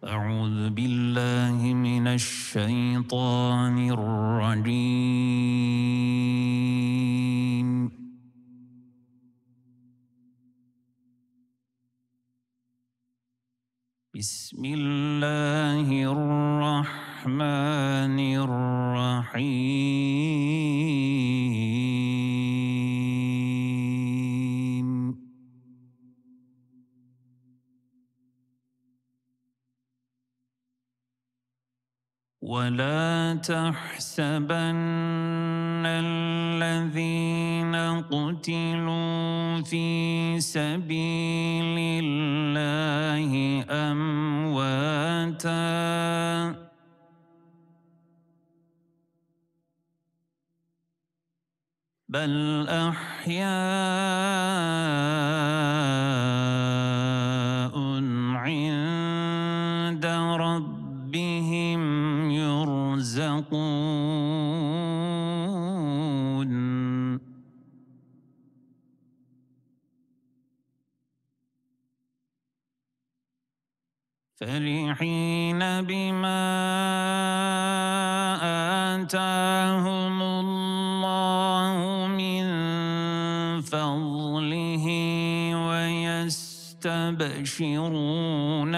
أعوذ بالله من الشيطان الرجيم. بسم الله الرحمن الرحيم. ولا تحسبن الذين قتلوا في سبيل الله أمواتا بل أحياء عند ربهم يرزقون. فرحين بما آتاهم الله من فضله ويستبشرون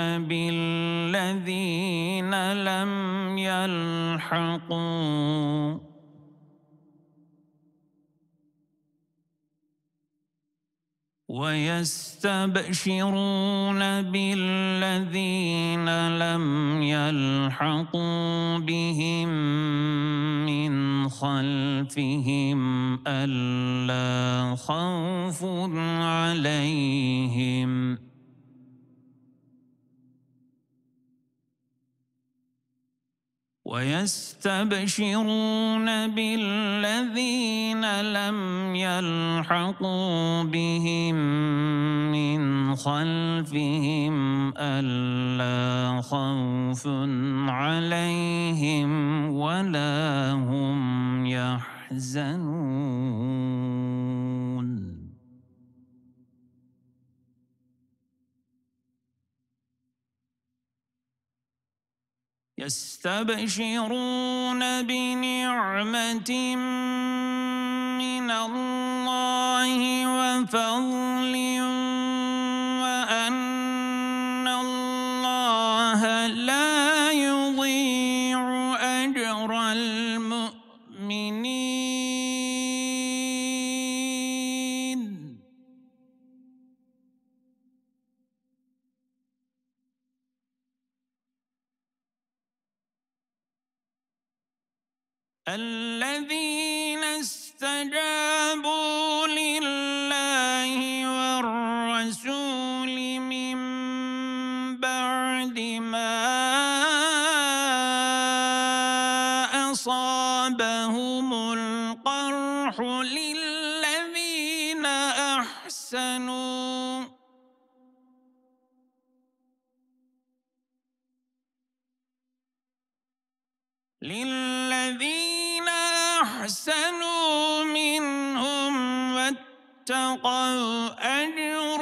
بالذين لم يلحقوا بهم من خلفهم ألا خوف عليهم ويستبشرون بالذين لم يلحقوا بهم من خلفهم ألا خوف عليهم ولا هم يحزنون. يستبشرون بنعمة من الله وفضل وأن الله لا يضيع أجر المؤمنين. الذين استجابوا لله والرسول من بعد ما أصابهم القرح للذين أحسنوا منهم واتقوا أجر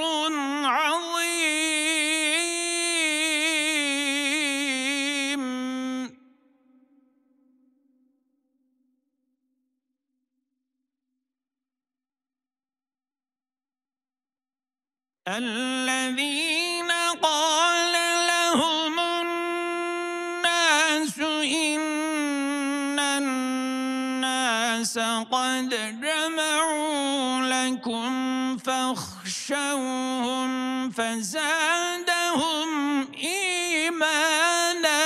عظيم. الذين قال لهم الناس إن الناس قد جمعوا لكم فاخشوهم فزادهم إيمانا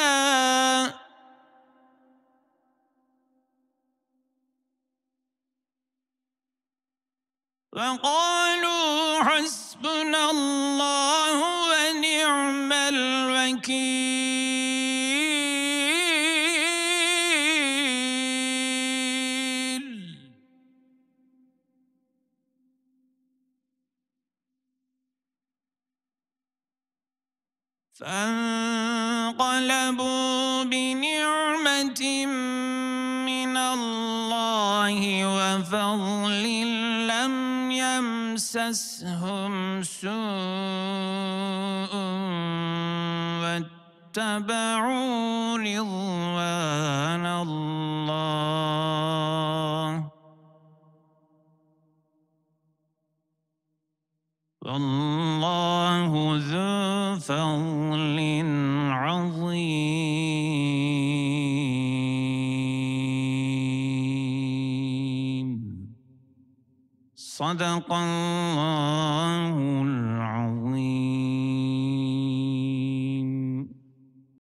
وقالوا حسبنا الله ونعم الوكيل. فانقلبوا بنعمة من الله وفضل لم يمسسهم سوء واتبعوا رضوان الله والله ذو فضل عظيم. صدق الله